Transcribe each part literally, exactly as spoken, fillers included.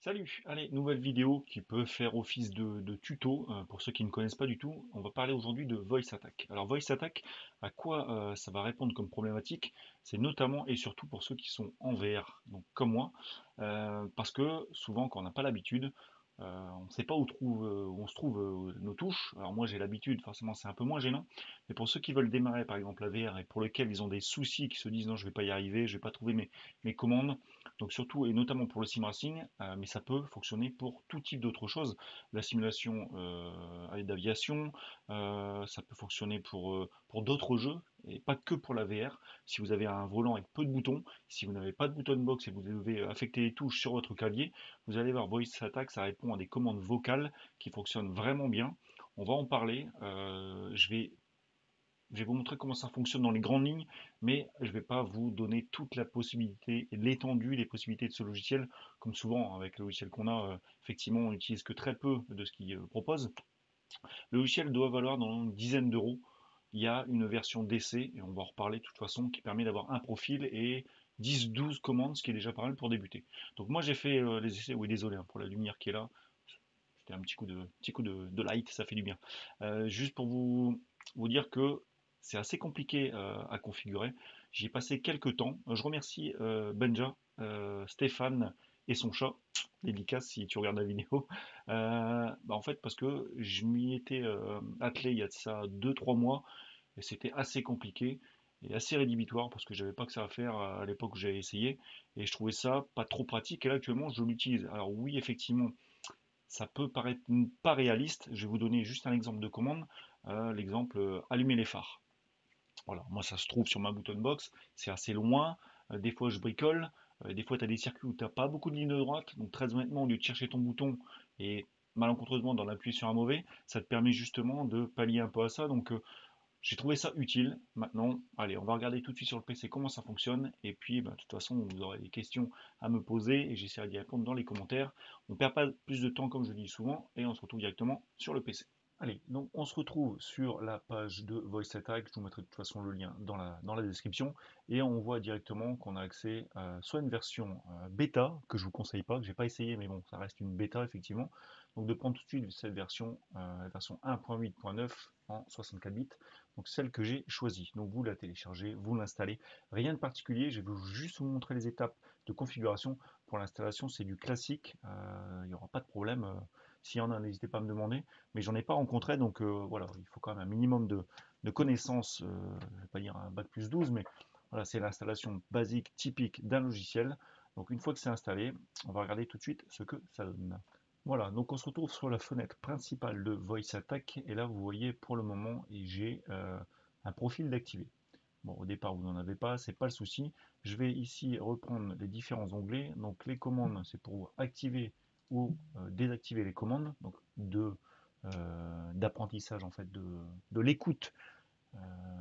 Salut, allez, nouvelle vidéo qui peut faire office de, de tuto euh, pour ceux qui ne connaissent pas du tout. On va parler aujourd'hui de Voice Attack. Alors Voice Attack, à quoi euh, ça va répondre comme problématique? C'est notamment et surtout pour ceux qui sont en V R, donc comme moi, euh, parce que souvent quand on n'a pas l'habitude, euh, on ne sait pas où, trouve, euh, où on se trouve euh, nos touches. Alors moi j'ai l'habitude, forcément c'est un peu moins gênant, mais pour ceux qui veulent démarrer par exemple la V R et pour lesquels ils ont des soucis, qui se disent non je vais pas y arriver, je vais pas trouver mes, mes commandes, donc surtout et notamment pour le sim racing, euh, mais ça peut fonctionner pour tout type d'autres choses. La simulation euh, d'aviation, euh, ça peut fonctionner pour, euh, pour d'autres jeux et pas que pour la V R. Si vous avez un volant avec peu de boutons, si vous n'avez pas de button box et vous devez affecter les touches sur votre clavier, vous allez voir Voice Attack, ça répond à des commandes vocales qui fonctionnent vraiment bien. On va en parler. Euh, je vais je vais vous montrer comment ça fonctionne dans les grandes lignes, mais je ne vais pas vous donner toute la possibilité et l'étendue des possibilités de ce logiciel. Comme souvent avec le logiciel qu'on a, euh, effectivement, on n'utilise que très peu de ce qu'il euh, propose. Le logiciel doit valoir dans une dizaine d'euros. Il y a une version d'essai, et on va en reparler de toute façon, qui permet d'avoir un profil et dix douze commandes, ce qui est déjà pas mal pour débuter. Donc moi j'ai fait euh, les essais, oui désolé hein, pour la lumière qui est là, c'était un petit coup de, petit coup de, de light, ça fait du bien. Euh, juste pour vous, vous dire que c'est assez compliqué euh, à configurer. J'y ai passé quelques temps. Je remercie euh, Benja, euh, Stéphane et son chat. Dédicace si tu regardes la vidéo. Euh, bah en fait, parce que je m'y étais euh, attelé il y a de ça deux trois mois et c'était assez compliqué et assez rédhibitoire parce que j'avais pas que ça à faire à l'époque où j'avais essayé et je trouvais ça pas trop pratique et là actuellement je l'utilise. Alors oui, effectivement, ça peut paraître pas réaliste. Je vais vous donner juste un exemple de commande. Euh, L'exemple euh, allumer les phares. Voilà, moi ça se trouve sur ma button box, c'est assez loin. Euh, des fois je bricole, euh, des fois tu as des circuits où tu n'as pas beaucoup de lignes de droite. Donc très honnêtement, au lieu de chercher ton bouton et malencontreusement d'en appuyer sur un mauvais, ça te permet justement de pallier un peu à ça. Donc euh, j'ai trouvé ça utile. Maintenant, allez, on va regarder tout de suite sur le P C comment ça fonctionne. Et puis, bah, de toute façon, vous aurez des questions à me poser et j'essaierai d'y répondre dans les commentaires. On ne perd pas plus de temps, comme je dis souvent, et on se retrouve directement sur le P C. Allez, donc on se retrouve sur la page de Voice Attack. Je vous mettrai de toute façon le lien dans la, dans la description. Et on voit directement qu'on a accès à soit une version euh, bêta, que je ne vous conseille pas, que j'ai pas essayé, mais bon, ça reste une bêta effectivement. Donc de prendre tout de suite cette version, euh, la version un point huit point neuf en soixante-quatre bits. Donc celle que j'ai choisie. Donc vous la téléchargez, vous l'installez. Rien de particulier, je vais juste vous montrer les étapes de configuration. Pour l'installation, c'est du classique. Euh, il n'y aura pas de problème. Euh, S'il y en a, n'hésitez pas à me demander. Mais j'en ai pas rencontré, donc euh, voilà, il faut quand même un minimum de, de connaissances. Euh, je ne vais pas dire un bac plus douze, mais voilà, c'est l'installation basique, typique d'un logiciel. Donc une fois que c'est installé, on va regarder tout de suite ce que ça donne. Voilà, donc on se retrouve sur la fenêtre principale de Voice Attack et là vous voyez pour le moment j'ai euh, un profil d'activé. Bon, au départ vous n'en avez pas, c'est pas le souci. Je vais ici reprendre les différents onglets. Donc les commandes, c'est pour activer ou euh, désactiver les commandes, donc de euh, d'apprentissage en fait de, de l'écoute euh,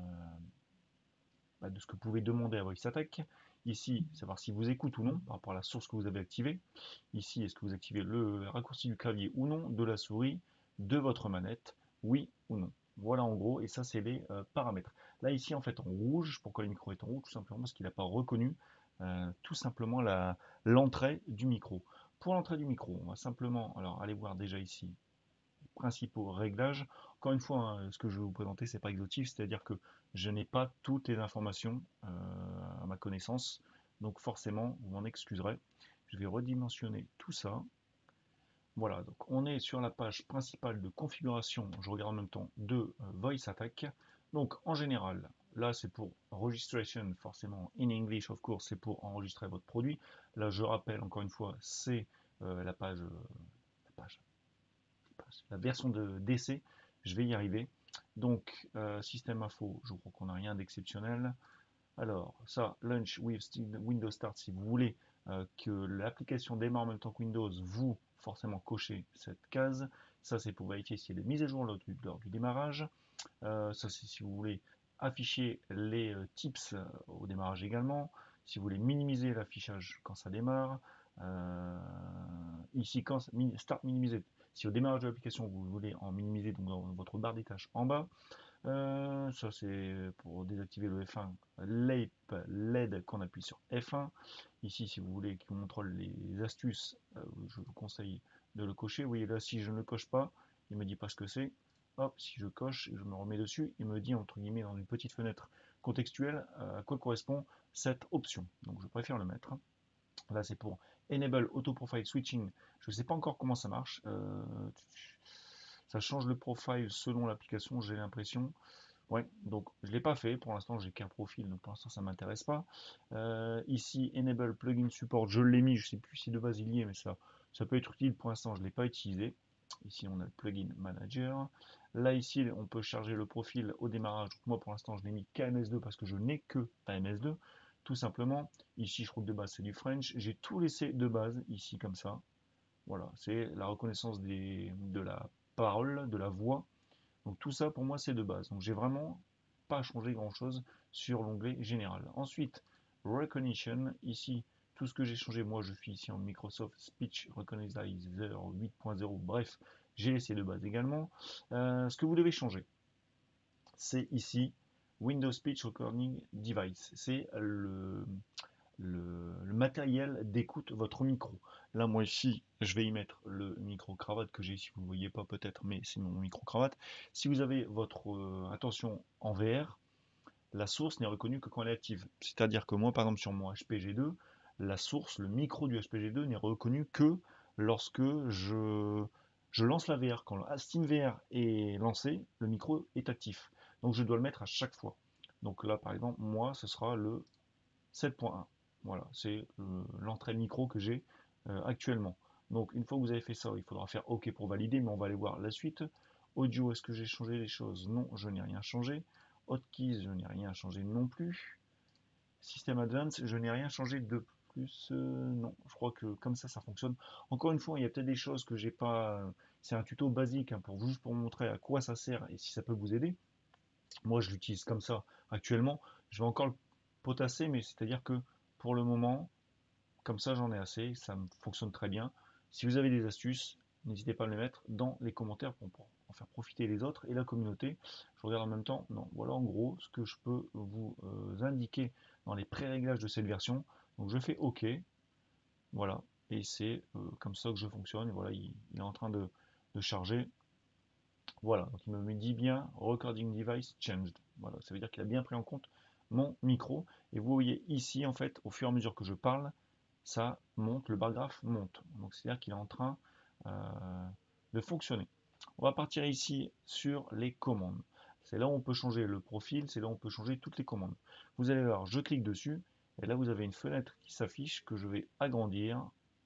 bah, de ce que vous pouvez demander à Voice Attack. Ici, savoir si vous écoute ou non par rapport à la source que vous avez activée. Ici, est-ce que vous activez le raccourci du clavier ou non, de la souris, de votre manette, oui ou non. Voilà en gros, et ça c'est les euh, paramètres. Là ici en fait en rouge, pourquoi le micro est en rouge? Tout simplement parce qu'il n'a pas reconnu euh, tout simplement la- l'entrée du micro. Pour l'entrée du micro, on va simplement alors aller voir déjà ici principaux réglages. Encore une fois, hein, ce que je vais vous présenter, c'est pas exhaustif, c'est-à-dire que je n'ai pas toutes les informations euh, à ma connaissance, donc forcément, vous m'en excuserez. Je vais redimensionner tout ça. Voilà, donc on est sur la page principale de configuration, je regarde en même temps, de euh, Voice Attack. Donc en général, là c'est pour registration, forcément in English of course, c'est pour enregistrer votre produit. Là je rappelle encore une fois, c'est euh, la page, euh, la page la version de d'essai, je vais y arriver. Donc, euh, système info, je crois qu'on n'a rien d'exceptionnel. Alors, ça, Launch with Windows Start, si vous voulez euh, que l'application démarre en même temps que Windows, vous, forcément, cochez cette case. Ça, c'est pour vérifier s'il y a des mises à jour lors du, lors du démarrage. Euh, ça, c'est si vous voulez afficher les euh, tips euh, au démarrage également. Si vous voulez minimiser l'affichage quand ça démarre. Euh, ici, quand Start minimiser. Si au démarrage de l'application, vous voulez en minimiser donc dans votre barre des tâches en bas. Euh, ça c'est pour désactiver le F un, l'ape, L E D qu'on appuie sur F un. Ici, si vous voulez qu'il vous montre les astuces, euh, je vous conseille de le cocher. Vous voyez là, si je ne le coche pas, il me dit pas ce que c'est. Hop, si je coche, je me remets dessus, il me dit entre guillemets dans une petite fenêtre contextuelle à quoi correspond cette option. Donc je préfère le mettre. Là, c'est pour Enable Auto Profile Switching. Je ne sais pas encore comment ça marche. Euh, ça change le profile selon l'application, j'ai l'impression. Ouais, donc je ne l'ai pas fait. Pour l'instant, j'ai qu'un profil, donc pour l'instant, ça ne m'intéresse pas. Euh, ici, Enable Plugin Support, je l'ai mis. Je ne sais plus si de base il y est, mais ça, ça peut être utile. Pour l'instant, je ne l'ai pas utilisé. Ici, on a le Plugin Manager. Là, ici, on peut charger le profil au démarrage. Donc, moi, pour l'instant, je n'ai mis qu'à M S deux parce que je n'ai que à M S deux. Tout simplement. Ici, je crois que de base, c'est du French. J'ai tout laissé de base, ici, comme ça. Voilà, c'est la reconnaissance des, de la parole, de la voix. Donc tout ça pour moi c'est de base. Donc j'ai vraiment pas changé grand chose sur l'onglet général. Ensuite, Recognition, ici tout ce que j'ai changé, moi je suis ici en Microsoft Speech Recognizer huit point zéro, bref, j'ai laissé de base également. Euh, ce que vous devez changer, c'est ici Windows Speech Recording Device. C'est le, le, le matériel d'écoute, votre micro. Là, moi ici, je vais y mettre le micro cravate que j'ai ici, vous ne voyez pas peut-être, mais c'est mon micro cravate. Si vous avez votre euh, attention en V R, la source n'est reconnue que quand elle est active. C'est-à-dire que moi, par exemple, sur mon H P G deux, la source, le micro du H P G deux n'est reconnu que lorsque je, je lance la V R. Quand la SteamVR est lancée, le micro est actif. Donc je dois le mettre à chaque fois. Donc là, par exemple, moi, ce sera le sept point un. Voilà, c'est euh, l'entrée micro que j'ai euh, actuellement. Donc une fois que vous avez fait ça, il faudra faire OK pour valider, mais on va aller voir la suite. Audio, est-ce que j'ai changé les choses? Non, je n'ai rien changé. Hotkeys, je n'ai rien changé non plus. System Advanced, je n'ai rien changé de plus. Euh, non, je crois que comme ça, ça fonctionne. Encore une fois, il y a peut-être des choses que j'ai pas. C'est un tuto basique hein, pour juste pour vous montrer à quoi ça sert et si ça peut vous aider. Moi, je l'utilise comme ça actuellement. Je vais encore le potasser, mais c'est-à-dire que pour le moment, comme ça, j'en ai assez. Ça me fonctionne très bien. Si vous avez des astuces, n'hésitez pas à les mettre dans les commentaires pour en faire profiter les autres et la communauté. Je regarde en même temps. Non, voilà en gros ce que je peux vous euh, indiquer dans les pré-réglages de cette version. Donc je fais OK. Voilà. Et c'est euh, comme ça que je fonctionne. Et voilà, il, il est en train de, de charger. Voilà, donc il me dit bien Recording Device Changed. Voilà, ça veut dire qu'il a bien pris en compte mon micro. Et vous voyez ici, en fait, au fur et à mesure que je parle, ça monte, le bar graphe monte. Donc c'est-à-dire qu'il est en train euh, de fonctionner. On va partir ici sur les commandes. C'est là où on peut changer le profil, c'est là où on peut changer toutes les commandes. Vous allez voir, je clique dessus, et là vous avez une fenêtre qui s'affiche que je vais agrandir.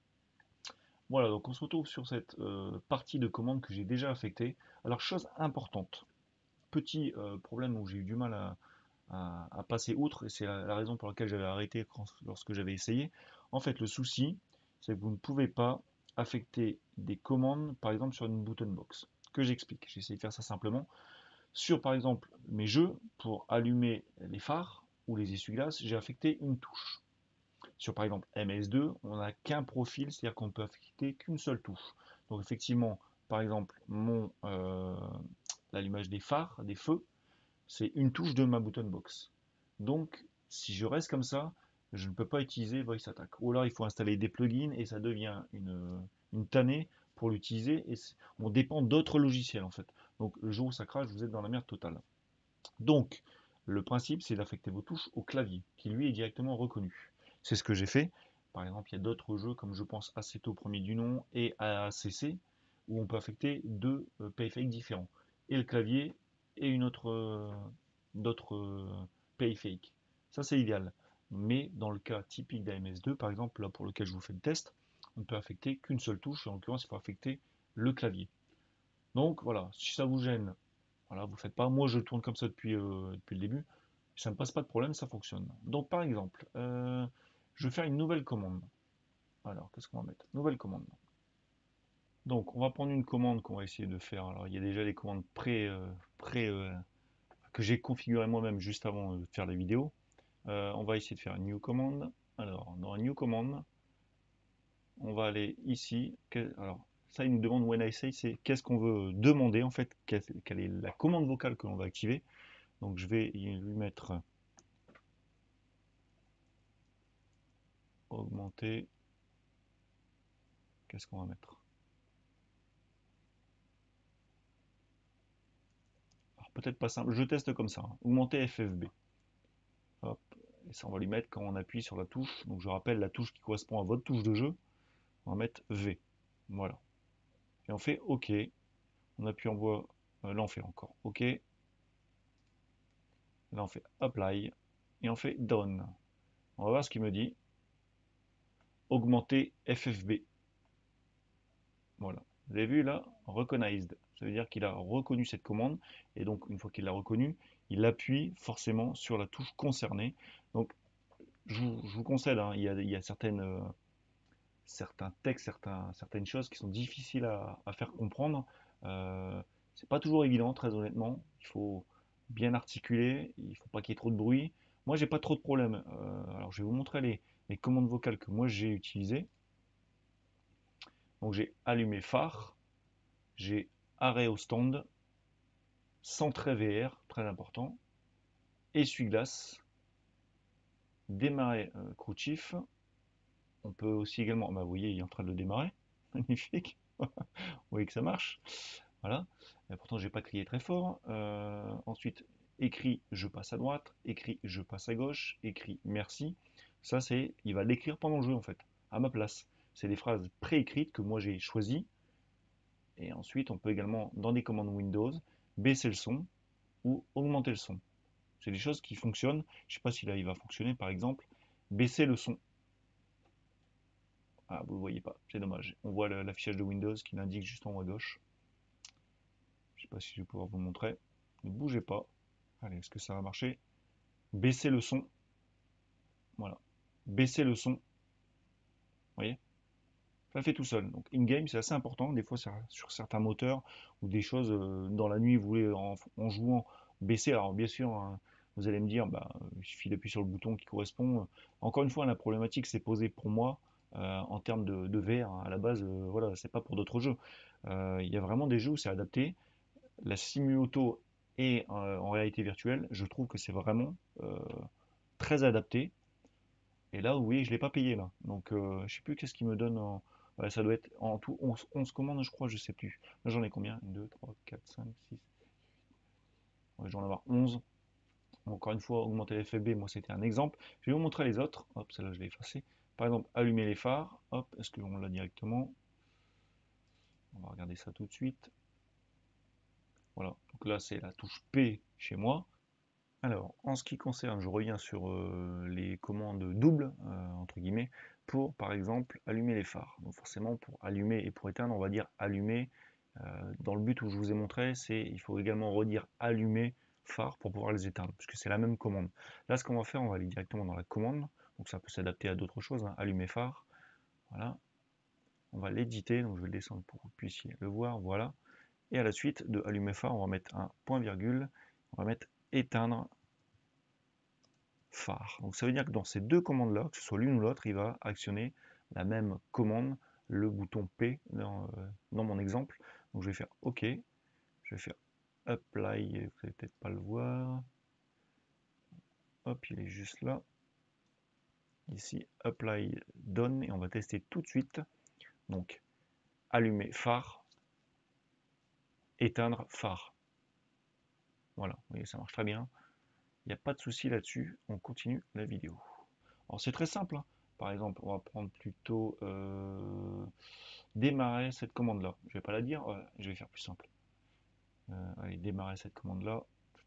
Voilà, donc on se retrouve sur cette euh, partie de commande que j'ai déjà affectée. Alors, chose importante, petit euh, problème où j'ai eu du mal à, à- à passer outre, et c'est la, la raison pour laquelle j'avais arrêté quand- lorsque j'avais essayé. En fait, le souci, c'est que vous ne pouvez pas affecter des commandes, par exemple, sur une button box. Que j'explique, j'ai essayé de faire ça simplement. Sur, par exemple, mes jeux, pour allumer les phares ou les essuie-glaces, j'ai affecté une touche. Sur par exemple M S deux, on n'a qu'un profil, c'est-à-dire qu'on peut affecter qu'une seule touche. Donc effectivement, par exemple, mon euh, l'allumage des phares, des feux, c'est une touche de ma button box. Donc si je reste comme ça, je ne peux pas utiliser Voice Attack. Ou alors il faut installer des plugins et ça devient une, une tannée pour l'utiliser. Et on dépend d'autres logiciels en fait. Donc le jour où ça crache, vous êtes dans la merde totale. Donc, le principe, c'est d'affecter vos touches au clavier, qui lui est directement reconnu. C'est ce que j'ai fait. Par exemple, il y a d'autres jeux, comme je pense Aceto premier du nom et A A C C, où on peut affecter deux euh, payfakes différents. Et le clavier et une autre euh, d'autres euh, payfakes. Ça, c'est idéal. Mais dans le cas typique d'A M S deux, par exemple, là pour lequel je vous fais le test, on ne peut affecter qu'une seule touche, et en l'occurrence, il faut affecter le clavier. Donc voilà, si ça vous gêne, voilà, vous faites pas. Moi, je tourne comme ça depuis, euh, depuis le début. Ça ne me passe pas de problème, ça fonctionne. Donc, par exemple, euh, je vais faire une nouvelle commande. Alors, qu'est-ce qu'on va mettre? Nouvelle commande. Donc, on va prendre une commande qu'on va essayer de faire. Alors, il y a déjà les commandes pré, euh, pré euh, que j'ai configurées moi-même juste avant de faire la vidéo. Euh, on va essayer de faire une new command. Alors, dans la new command, on va aller ici. Alors, ça, il nous demande when I say, c'est qu'est-ce qu'on veut demander, en fait, quelle quelle est la commande vocale que l'on va activer. Donc je vais lui mettre augmenter. Qu'est-ce qu'on va mettre? Alors peut-être pas simple, je teste comme ça, hein. Augmenter F F B. Hop, et ça on va lui mettre quand on appuie sur la touche. Donc je rappelle la touche qui correspond à votre touche de jeu. On va mettre V. Voilà. Et on fait OK. On appuie en voix. Euh, là on fait encore OK. Là on fait Apply. Et on fait Done. On va voir ce qu'il me dit. Augmenter F F B. Voilà. Vous avez vu là, recognized. Ça veut dire qu'il a reconnu cette commande. Et donc, une fois qu'il l'a reconnue, il appuie forcément sur la touche concernée. Donc, je vous, je vous concède, hein, il y a, il y a certaines, euh, certains textes, certains, certaines choses qui sont difficiles à, à faire comprendre. Euh, c'est pas toujours évident, très honnêtement. Il faut bien articuler, il ne faut pas qu'il y ait trop de bruit. Moi, j'ai pas trop de problèmes. Euh, alors, je vais vous montrer les, les commandes vocales que moi j'ai utilisées. Donc, j'ai allumé phare, j'ai arrêt au stand, centré V R, très important, essuie-glace, démarrer euh, Crouchif. On peut aussi également, bah, vous voyez, il est en train de le démarrer, magnifique. Vous voyez que ça marche. Voilà. Et pourtant, j'ai pas crié très fort. Euh, ensuite, écrit je passe à droite, écrit je passe à gauche, écrit merci. Ça, c'est, il va l'écrire pendant le jeu en fait, à ma place. C'est des phrases préécrites que moi j'ai choisies. Et ensuite, on peut également, dans des commandes Windows, baisser le son ou augmenter le son. C'est des choses qui fonctionnent. Je ne sais pas si là il va fonctionner par exemple. Baisser le son. Ah, vous ne le voyez pas, c'est dommage. On voit l'affichage de Windows qui l'indique juste en haut à gauche. Je ne sais pas si je vais pouvoir vous montrer. Ne bougez pas. Allez, est-ce que ça va marcher? Baisser le son. Voilà. Baisser le son. Vous voyez? Ça fait tout seul. Donc in-game, c'est assez important. Des fois, sur certains moteurs ou des choses euh, dans la nuit, vous voulez en, en jouant baisser. Alors bien sûr, hein, vous allez me dire, bah, il suffit d'appuyer sur le bouton qui correspond. Encore une fois, la problématique s'est posée pour moi euh, en termes de, de V R. Hein. À la base, euh, voilà, c'est pas pour d'autres jeux. Euh, Il y a vraiment des jeux où c'est adapté. La Simu Auto et euh, en réalité virtuelle, je trouve que c'est vraiment euh, très adapté. Et là, oui, je ne l'ai pas payé là. Donc, euh, je sais plus qu'est-ce qu'il me donne en. Ouais, ça doit être en tout onze, onze commandes, je crois, je sais plus. Là, j'en ai combien? deux, trois, quatre, cinq, six. Ouais, j'en ai avoir onze. Encore une fois, augmenter l'F F B, moi c'était un exemple. Je vais vous montrer les autres. Hop, celle-là, je l'ai effacée. Par exemple, allumer les phares. Hop, est-ce qu'on l'a directement? On va regarder ça tout de suite. Voilà, donc là, c'est la touche P chez moi. Alors, en ce qui concerne, je reviens sur euh, les commandes doubles, euh, entre guillemets, pour, par exemple, allumer les phares. Donc forcément, pour allumer et pour éteindre, on va dire allumer. Euh, dans le but où je vous ai montré, c'est il faut également redire allumer phare pour pouvoir les éteindre, puisque c'est la même commande. Là, ce qu'on va faire, on va aller directement dans la commande. Donc ça peut s'adapter à d'autres choses, hein. Allumer phare. Voilà. On va l'éditer, donc je vais le descendre pour que vous puissiez le voir. Voilà. Et à la suite de allumer phare, on va mettre un point virgule. On va mettre éteindre phare. Donc ça veut dire que dans ces deux commandes-là, que ce soit l'une ou l'autre, il va actionner la même commande, le bouton P dans, euh, dans mon exemple. Donc je vais faire OK, je vais faire Apply, vous n'allez peut-être pas le voir. Hop, il est juste là. Ici, Apply Done, et on va tester tout de suite. Donc, allumer phare, éteindre phare. Voilà, vous voyez, ça marche très bien. Il n'y a pas de souci là-dessus, on continue la vidéo. Alors c'est très simple, hein. Par exemple, on va prendre plutôt euh, démarrer cette commande-là. Je ne vais pas la dire, euh, je vais faire plus simple. Euh, allez, démarrer cette commande-là.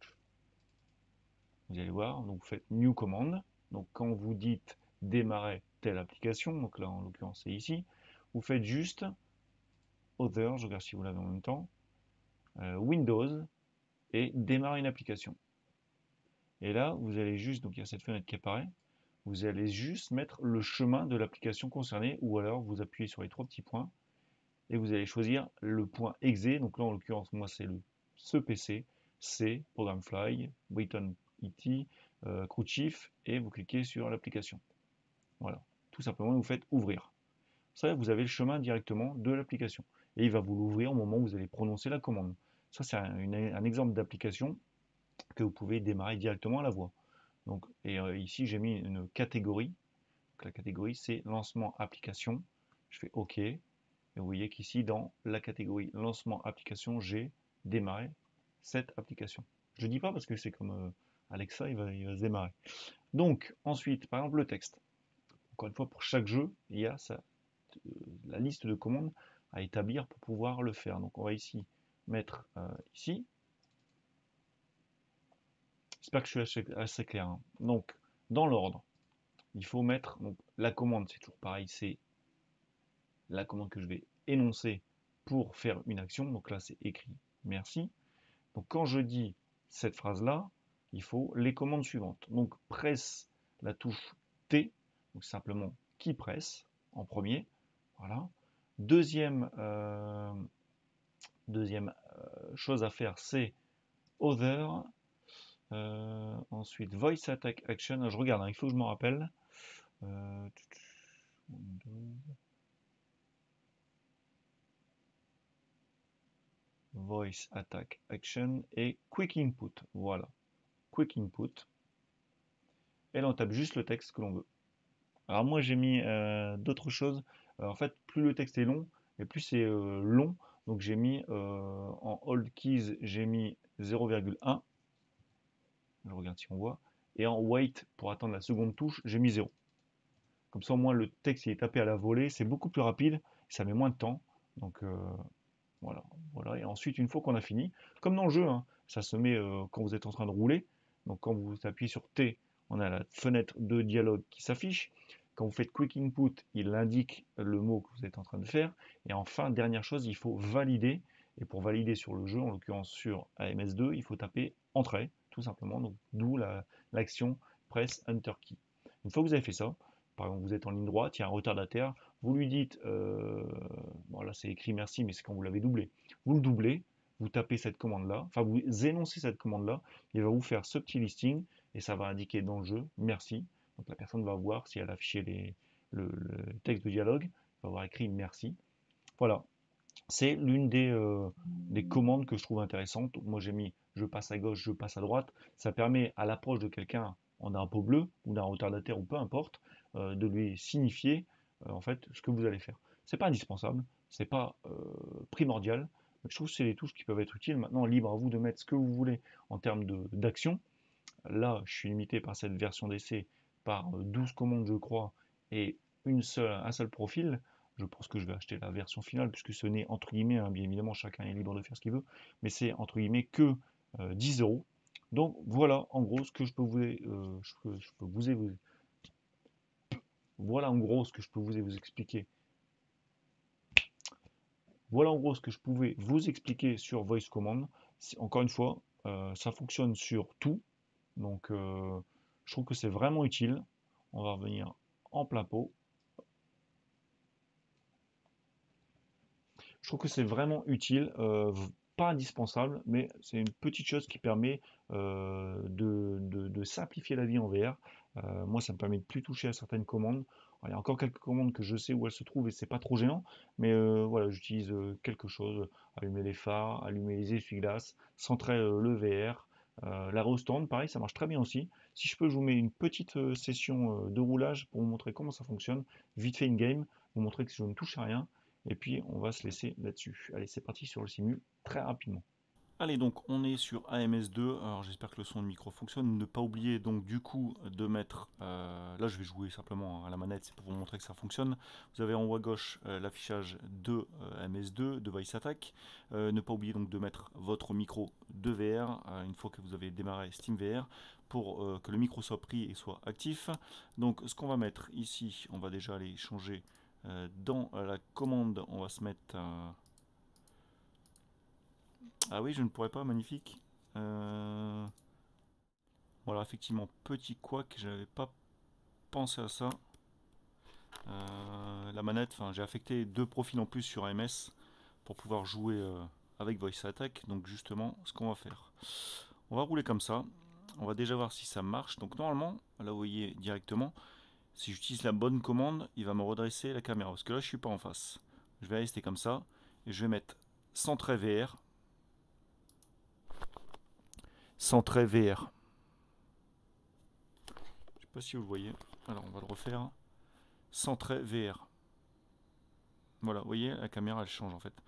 Vous allez voir, donc vous faites New Command. Donc quand vous dites démarrer telle application, donc là en l'occurrence c'est ici, vous faites juste Other, je regarde si vous l'avez en même temps, euh, Windows, et démarrer une application. Et là, vous allez juste, donc il y a cette fenêtre qui apparaît, vous allez juste mettre le chemin de l'application concernée, ou alors vous appuyez sur les trois petits points, et vous allez choisir le point exe. Donc là, en l'occurrence, moi, c'est le ce P C, C, Programfly, Waiton E T, euh, Crouchif, et vous cliquez sur l'application. Voilà, tout simplement, vous faites ouvrir. Ça, vous avez le chemin directement de l'application. et il va vous l'ouvrir au moment où vous allez prononcer la commande. Ça, c'est un, une- un exemple d'application que vous pouvez démarrer directement à la voix. Donc, et euh, ici, j'ai mis une catégorie. Donc, la catégorie, c'est lancement application. Je fais OK. Et vous voyez qu'ici, dans la catégorie lancement application, j'ai démarré cette application. Je ne dis pas parce que c'est comme euh, Alexa, il va, il va se démarrer. Donc, ensuite, par exemple, le texte. Encore une fois, pour chaque jeu, il y a sa, euh, la liste de commandes à établir pour pouvoir le faire. Donc, on va ici mettre euh, ici. J'espère que je suis assez, assez clair. Hein. Donc, dans l'ordre, il faut mettre donc, la commande, c'est toujours pareil, c'est la commande que je vais énoncer pour faire une action. Donc là, c'est écrit merci. Donc quand je dis cette phrase-là, il faut les commandes suivantes. Donc presse la touche T, donc simplement qui presse en premier. Voilà. Deuxième, euh, deuxième euh, chose à faire, c'est other. Euh, ensuite, voice attack action. Je regarde, hein, il faut que je m'en rappelle. Euh, voice attack action et quick input. Voilà. Quick input. Et là, on tape juste le texte que l'on veut. Alors moi, j'ai mis euh, d'autres choses. Euh, en fait, plus le texte est long, et plus c'est euh, long. Donc j'ai mis euh, en hold keys, j'ai mis zéro virgule un. Je regarde si on voit. Et en wait, pour attendre la seconde touche, j'ai mis zéro. Comme ça, au moins, le texte il est tapé à la volée. C'est beaucoup plus rapide. Ça met moins de temps. Donc euh, voilà, voilà. Et ensuite, une fois qu'on a fini, comme dans le jeu, hein, ça se met euh, quand vous êtes en train de rouler. Donc quand vous appuyez sur T, on a la fenêtre de dialogue qui s'affiche. Quand vous faites Quick Input, il indique le mot que vous êtes en train de faire. Et enfin, dernière chose, il faut valider. Et pour valider sur le jeu, en l'occurrence sur A M S deux, il faut taper Entrée, tout simplement. Donc d'où l'action la, Press Enter Key. Une fois que vous avez fait ça, par exemple, vous êtes en ligne droite, il y a un retardataire, vous lui dites, euh, bon là c'est écrit merci, mais c'est quand vous l'avez doublé. Vous le doublez, vous tapez cette commande-là, enfin vous énoncez cette commande-là, il va vous faire ce petit listing et ça va indiquer dans le jeu merci. Donc la personne va voir si elle a affiché les, le, le, texte de dialogue, il va avoir écrit merci. Voilà, c'est l'une des, euh, des commandes que je trouve intéressantes. Moi j'ai mis je passe à gauche, je passe à droite. Ça permet à l'approche de quelqu'un en un pot bleu ou d'un retardataire ou peu importe euh, de lui signifier euh, en fait ce que vous allez faire. C'est pas indispensable, c'est pas euh, primordial, mais je trouve que c'est des touches qui peuvent être utiles. Maintenant, libre à vous de mettre ce que vous voulez en termes d'action. Là, je suis limité par cette version d'essai par douze commandes, je crois, et une seule, un seul profil. Je pense que je vais acheter la version finale, puisque ce n'est entre guillemets, hein, bien évidemment, chacun est libre de faire ce qu'il veut, mais c'est entre guillemets que euh, dix euros. Donc voilà, en gros, ce que je peux vous, euh, je peux, je peux vous, vous, voilà en gros ce que je peux vous, vous expliquer. Voilà en gros ce que je pouvais vous expliquer sur Voice Command. Encore une fois, euh, ça fonctionne sur tout, donc euh, je trouve que c'est vraiment utile. On va revenir en plein pot. Je trouve que c'est vraiment utile, euh, pas indispensable, mais c'est une petite chose qui permet euh, de, de, de, simplifier la vie en V R. Euh, moi, ça me permet de plus toucher à certaines commandes. Alors, il y a encore quelques commandes que je sais où elles se trouvent et c'est pas trop gênant, mais euh, voilà, j'utilise euh, quelque chose, allumer les phares, allumer les essuie-glaces, centrer euh, le V R. Euh, la stand, pareil, ça marche très bien aussi. Si je peux, je vous mets une petite euh, session euh, de roulage pour vous montrer comment ça fonctionne. Vite fait in-game, vous montrer que je ne touche à rien. Et puis on va se laisser là-dessus. Allez, c'est parti sur le simu très rapidement. Allez, donc on est sur A M S deux. Alors j'espère que le son de micro fonctionne. Ne pas oublier donc du coup de mettre. Euh, là, je vais jouer simplement à la manette, c'est pour vous montrer que ça fonctionne. Vous avez en haut à gauche euh, l'affichage de euh, A M S deux, de Voice Attack. Euh, ne pas oublier donc de mettre votre micro de V R euh, une fois que vous avez démarré SteamVR pour euh, que le micro soit pris et soit actif. Donc ce qu'on va mettre ici, on va déjà aller changer. Euh, dans euh, la commande, on va se mettre. Euh... Ah oui, je ne pourrais pas, magnifique. Euh... Voilà, effectivement, petit couac, j'avais pas pensé à ça. Euh, la manette, enfin, j'ai affecté deux profils en plus sur A M S pour pouvoir jouer euh, avec Voice Attack. Donc justement, ce qu'on va faire, on va rouler comme ça. On va déjà voir si ça marche. Donc normalement, là vous voyez directement, si j'utilise la bonne commande, il va me redresser la caméra parce que là je suis pas en face. Je vais rester comme ça. et je vais mettre sans trait V R, sans trait V R. Je sais pas si vous le voyez. Alors on va le refaire. Sans trait V R. Voilà, vous voyez, la caméra elle change en fait.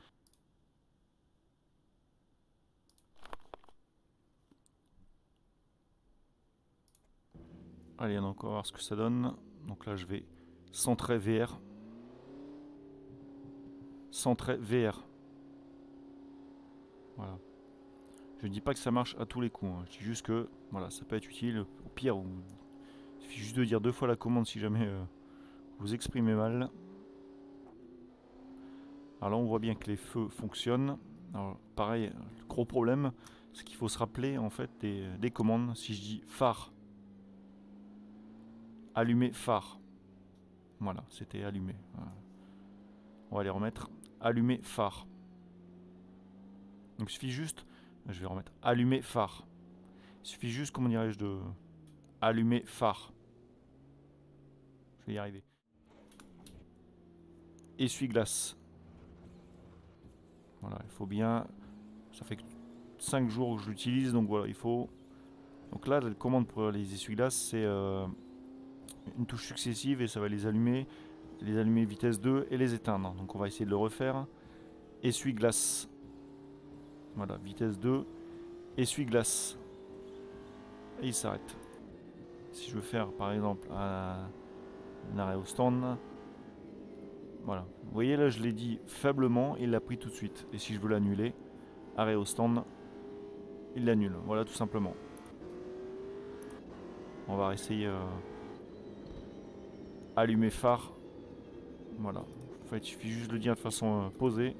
Allez, donc on va voir ce que ça donne. Donc là je vais sans trait V R. Sans trait V R. Voilà. Je ne dis pas que ça marche à tous les coups. Hein. Je dis juste que voilà, ça peut être utile. Au pire, vous... il suffit juste de dire deux fois la commande si jamais euh, vous exprimez mal. Alors là, on voit bien que les feux fonctionnent. Alors, pareil, le gros problème, c'est qu'il faut se rappeler en fait des, des commandes. Si je dis phare, allumer phare. Voilà, c'était allumé. Voilà. On va les remettre. Allumer phare. Donc il suffit juste, je vais remettre allumer phare. Il suffit juste, comment dirais-je, de allumer phare. Je vais y arriver. Essuie-glace. Voilà, il faut bien. Ça fait cinq jours que je l'utilise, donc voilà, il faut. Donc là, la commande pour les essuie-glaces, c'est euh, une touche successive et ça va les allumer, les allumer vitesse deux et les éteindre. Donc on va essayer de le refaire. Essuie-glace. Voilà, vitesse deux, essuie-glace. Et il s'arrête. Si je veux faire par exemple un, un arrêt au stand, voilà. Vous voyez là, je l'ai dit faiblement, il l'a pris tout de suite. Et si je veux l'annuler, arrêt au stand, il l'annule. Voilà, tout simplement. On va essayer euh, allumer phare. Voilà. En fait, il suffit juste de le dire de façon euh, posée.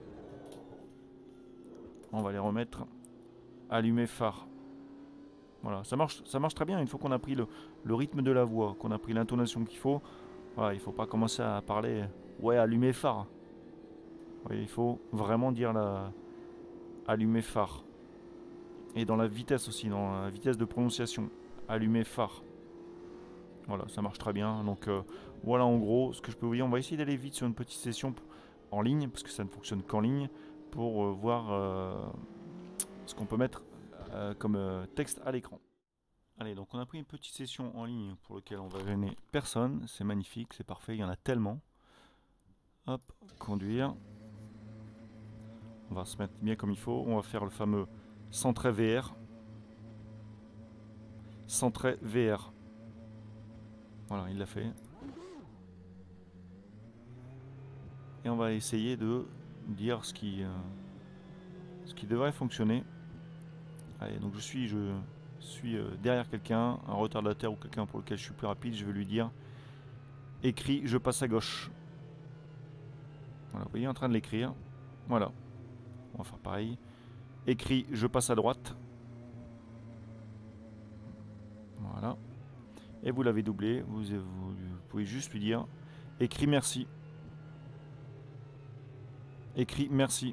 On va les remettre. Allumer phare. Voilà, ça marche, ça marche très bien. Une fois qu'on a pris le, le rythme de la voix, qu'on a pris l'intonation qu'il faut, voilà, il ne faut pas commencer à parler. Ouais, allumer phare. Ouais, il faut vraiment dire la allumer phare. Et dans la vitesse aussi, dans la vitesse de prononciation. Allumer phare. Voilà, ça marche très bien. Donc euh, voilà en gros ce que je peux vous dire. On va essayer d'aller vite sur une petite session en ligne, parce que ça ne fonctionne qu'en ligne, pour euh, voir euh, ce qu'on peut mettre euh, comme euh, texte à l'écran. Allez, donc on a pris une petite session en ligne pour laquelle on va gêner personne. C'est magnifique, c'est parfait, il y en a tellement. Hop, conduire. On va se mettre bien comme il faut. On va faire le fameux sans trait V R. Sans trait V R. Voilà, il l'a fait. Et on va essayer de dire ce qui, euh, ce qui devrait fonctionner. Allez, donc je suis, je suis euh, derrière quelqu'un, un retardataire ou quelqu'un pour lequel je suis plus rapide. Je vais lui dire écrit, je passe à gauche. Voilà, vous voyez, en train de l'écrire. Voilà. On va faire pareil. Écrit, je passe à droite. Voilà. Et vous l'avez doublé. Vous, vous, vous pouvez juste lui dire écrit merci. Écrit merci.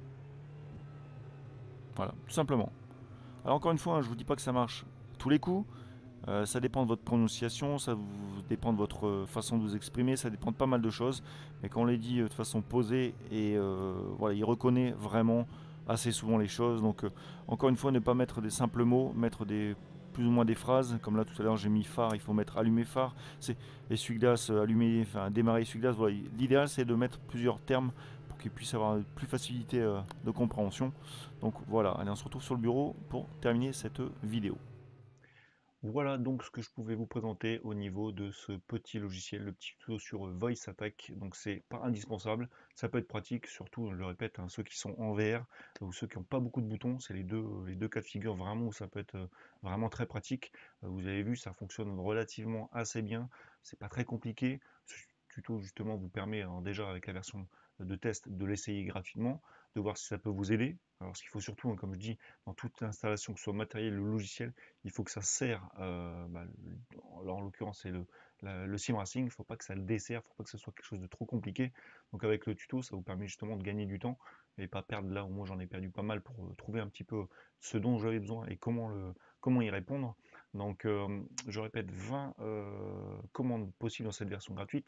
Voilà, tout simplement. Alors encore une fois, hein, je vous dis pas que ça marche tous les coups. Euh, ça dépend de votre prononciation, ça vous dépend de votre euh, façon de vous exprimer, ça dépend de pas mal de choses. Mais quand on les dit euh, de façon posée et euh, voilà, il reconnaît vraiment assez souvent les choses. Donc euh, encore une fois, ne pas mettre des simples mots, mettre des plus ou moins des phrases. Comme là tout à l'heure j'ai mis phare, il faut mettre allumer phare. C'est essuie-glace, euh, allumer, enfin démarrer essuie-glace. Voilà. L'idéal c'est de mettre plusieurs termes pour qu'ils puissent avoir plus facilité euh, de compréhension. Donc voilà, allez, on se retrouve sur le bureau pour terminer cette vidéo. Voilà donc ce que je pouvais vous présenter au niveau de ce petit logiciel, le petit tuto sur VoiceAttack. Donc c'est pas indispensable, ça peut être pratique, surtout je le répète, hein, ceux qui sont en V R ou ceux qui n'ont pas beaucoup de boutons, c'est les deux, les deux cas de figure vraiment où ça peut être euh, vraiment très pratique. Euh, vous avez vu, ça fonctionne relativement assez bien, c'est pas très compliqué. Ce tuto justement vous permet hein, déjà avec la version de test de l'essayer gratuitement, de voir si ça peut vous aider. Alors ce qu'il faut surtout, hein, comme je dis, dans toute installation, que ce soit matériel ou logiciel, il faut que ça sert, euh, bah, le- en l'occurrence c'est le, la- le sim racing, il ne faut pas que ça le dessert, il ne faut pas que ce soit quelque chose de trop compliqué. Donc avec le tuto, ça vous permet justement de gagner du temps et pas perdre là où moi j'en ai perdu pas mal pour euh, trouver un petit peu ce dont j'avais besoin et comment, le, comment y répondre. Donc euh, je répète, vingt euh, commandes possibles dans cette version gratuite.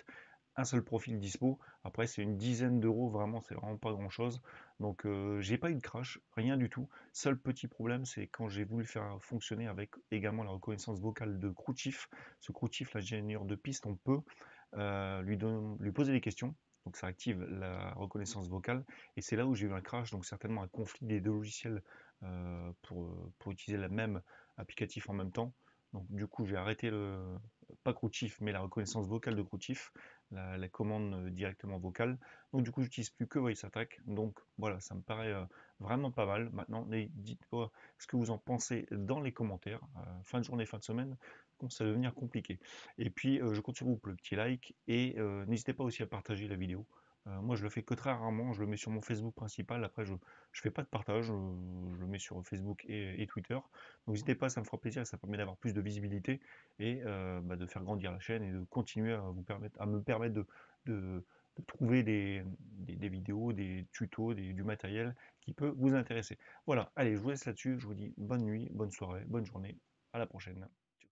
un seul profil dispo. Après, c'est une dizaine d'euros, vraiment, c'est vraiment pas grand-chose. Donc, euh, j'ai pas eu de crash, rien du tout. Seul petit problème, c'est quand j'ai voulu faire fonctionner avec également la reconnaissance vocale de Crewchief. Ce Crewchief, l'ingénieur de piste, on peut euh, lui, donne- lui poser des questions. Donc, ça active la reconnaissance vocale. Et c'est là où j'ai eu un crash, donc certainement un conflit des deux logiciels euh, pour, pour utiliser la même applicatif en même temps. Donc, du coup, j'ai arrêté le, pas Crewchief, mais la reconnaissance vocale de Crewchief, la, la commande euh, directement vocale. Donc du coup, j'utilise plus que VoiceAttack. Donc voilà, ça me paraît euh, vraiment pas mal. Maintenant, dites-moi ce que vous en pensez dans les commentaires. Euh, fin de journée, fin de semaine, commence à devenir compliqué. Et puis, euh, je compte sur vous pour le petit like et euh, n'hésitez pas aussi à partager la vidéo. Euh, moi, je le fais que très rarement. Je le mets sur mon Facebook principal. Après, je je fais pas de partage. Je, je le mets sur Facebook et, et Twitter. Donc, n'hésitez pas, ça me fera plaisir. Ça permet d'avoir plus de visibilité et euh, bah, de faire grandir la chaîne et de continuer à vous permettre, à me permettre de, de, de trouver des, des, des, vidéos, des tutos, des, du matériel qui peut vous intéresser. Voilà, allez, je vous laisse là-dessus. Je vous dis bonne nuit, bonne soirée, bonne journée. À la prochaine.